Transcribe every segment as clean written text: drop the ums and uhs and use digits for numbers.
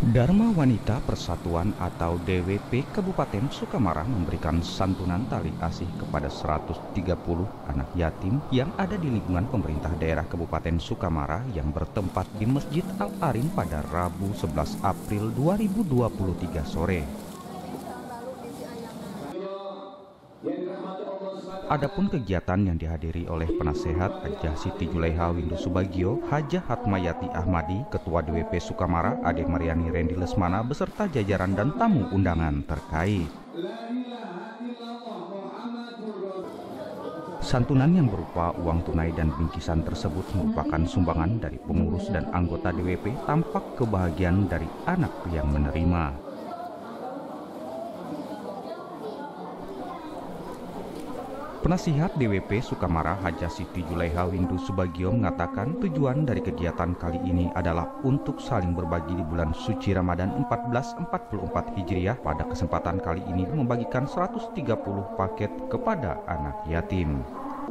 Dharma Wanita Persatuan atau DWP Kabupaten Sukamara memberikan santunan tali kasih kepada 130 anak yatim yang ada di lingkungan pemerintah daerah Kabupaten Sukamara yang bertempat di Masjid Al-Arim pada Rabu 11 April 2023 sore. Adapun kegiatan yang dihadiri oleh penasehat Hajah Siti Julaiha Windu Subagio, Hajah Hatmayati Ahmadi, Ketua DWP Sukamara Ade Mariani Rendi Lesmana beserta jajaran dan tamu undangan terkait. Santunan yang berupa uang tunai dan bingkisan tersebut merupakan sumbangan dari pengurus dan anggota DWP, tampak kebahagiaan dari anak yang menerima. Penasihat DWP Sukamara Hajah Siti Julaiha Windu Subagio mengatakan tujuan dari kegiatan kali ini adalah untuk saling berbagi di bulan suci Ramadan 1444 Hijriah. Pada kesempatan kali ini membagikan 130 paket kepada anak yatim.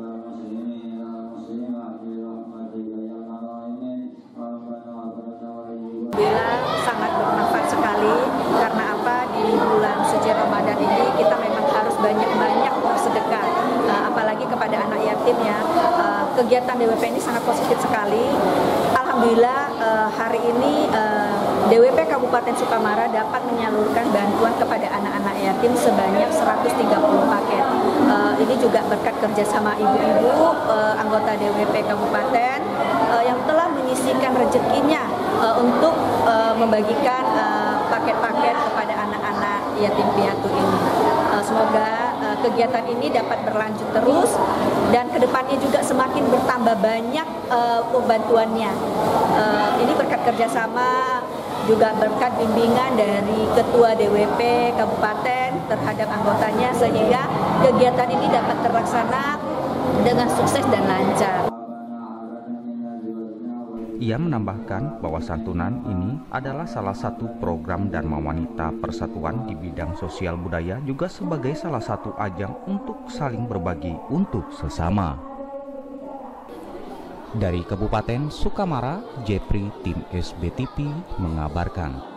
Sangat bermanfaat sekali karena apa, di bulan suci Ramadan ini kita memang harus banyak-banyak bersedekah, apalagi kepada anak yatim ya. Kegiatan DWP ini sangat positif sekali. Alhamdulillah hari ini DWP Kabupaten Sukamara dapat menyalurkan bantuan kepada anak-anak yatim sebanyak 130 paket. Ini juga berkat kerjasama ibu-ibu anggota DWP Kabupaten yang telah menyisihkan rezekinya untuk membagikan paket-paket kepada anak-anak yatim piatu ini. Semoga kegiatan ini dapat berlanjut terus dan kedepannya juga semakin bertambah banyak bantuannya. Ini berkat kerjasama, juga berkat bimbingan dari Ketua DWP Kabupaten terhadap anggotanya, sehingga kegiatan ini dapat terlaksana dengan sukses dan lancar. Ia menambahkan bahwa santunan ini adalah salah satu program Dharma Wanita Persatuan di bidang sosial budaya, juga sebagai salah satu ajang untuk saling berbagi untuk sesama. Dari Kabupaten Sukamara, Jepri, tim SBTV mengabarkan.